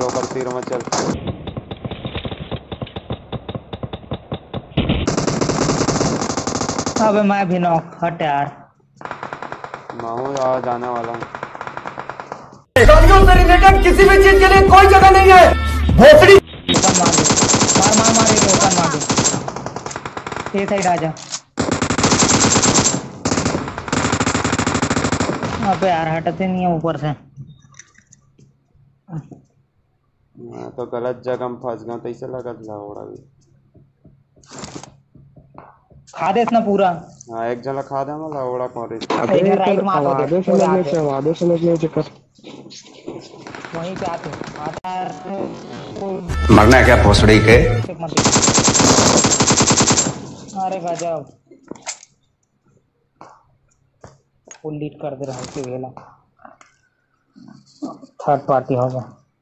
Local तीर में चल। अबे मैं भी नॉक हट यार। मैं हूँ यार जाने वाला हूँ। गाड़ियों से रिलेटेड किसी भी चीज के लिए कोई जगह नहीं है। भोसड़ी ओपन मार दे, मार मार मार एक ओपन मार दे। ए साइड आजा। अबे यार हटते नहीं है ऊपर से। मैं तो गलत जगह में फंस गया तो इसे लगा लावड़ा भी। खा दे इसना पूरा। हाँ एक जला खा दे मैं लावड़ा कौन रही। अबे इधर राइट चल मार दो, आवाज़ें पूरे समझने आते से आवाज़ें समझने से कर। वहीं पे आते आता है। मरना है क्या भोसड़ी के। अरे गजब फुल लीड कर दे रहा है वेला। थर्ड पार्टी होगा।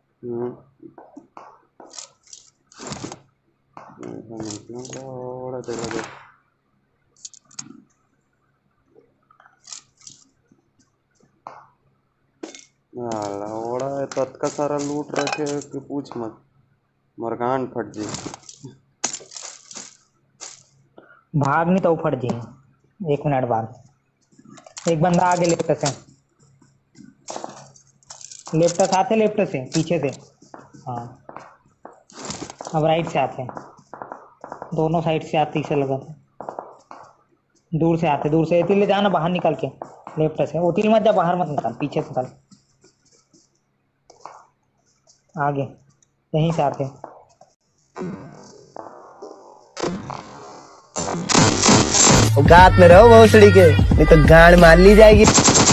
लावड़ा दे लगे। लावड़ा है तत का सारा लूट रखे कि पूछ मत। मरगान फट जी। भाग नहीं तो फट जाए 1 मिनट बाद। एक बंदा आगे लेफ्ट से आते, लेफ्ट से पीछे से। हाँ अब राइट से आते हैं, दोनों साइड से आते इसे लगा। दूर से आते, दूर से एती ले जाना बाहर निकल के। लेफ्ट से ओती मत जा, बाहर मत निकाल, पीछे से चल। आगे यहीं से आते। औकात में रहो भोसड़ी के, नहीं तो गाड़ मार ली जाएगी।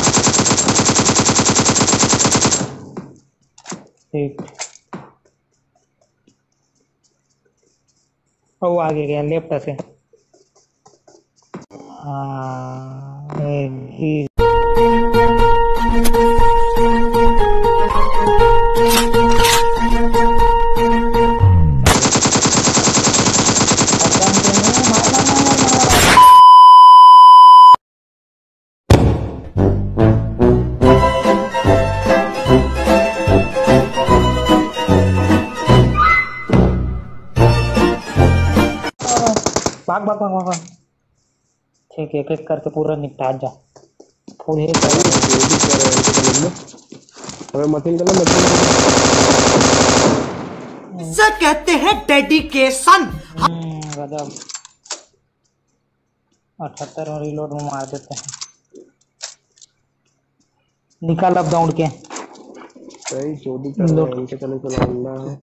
ठीक वो आगे गया लेफ्ट से। हाँ भाग भाग भाग भाग। ठीक है, एक एक करके पूरा निपटा जा। फुल ही अबे मशीन कर ले, इसे कहते हैं डेडिकेशन। गजब। 78 और रिलोड में मार देते हैं। निकाल अब दौड़ के। सही चोरी कर रहे हैं, इनके चले चला।